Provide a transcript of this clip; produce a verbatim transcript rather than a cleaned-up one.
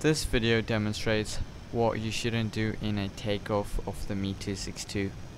This video demonstrates what you shouldn't do in a takeoff of the Me two sixty-two.